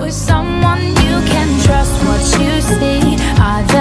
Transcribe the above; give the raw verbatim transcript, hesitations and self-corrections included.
with someone you can trust what you see. Are